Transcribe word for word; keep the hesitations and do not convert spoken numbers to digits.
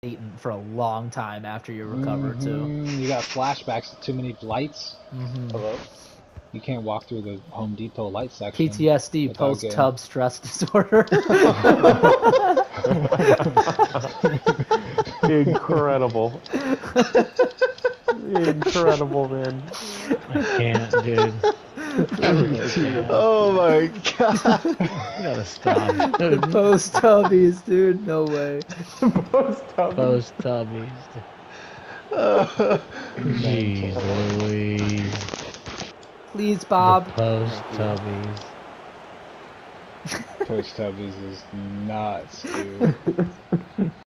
for a long time after you recover mm-hmm. too. You got flashbacks to too many lights. Mm-hmm. Hello? You can't walk through the Home Depot light section. P T S D, without getting- post-tub stress disorder. Incredible. Incredible, man. I can't, dude. I can't. Oh my god. You gotta stop, dude. Post-tubbies, dude. No way. Post tubbies. Jeez Louise. Please, Bob. Post tubbies. Post Tubbies is nuts, dude.